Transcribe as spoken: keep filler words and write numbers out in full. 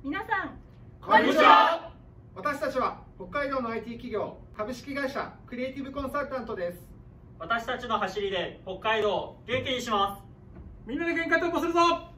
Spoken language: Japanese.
皆さんこんにちは。私たちは北海道の アイティー 企業株式会社クリエイティブコンサルタントです。 私たちの走りで北海道を元気にします。 みんなで喧嘩突破するぞ。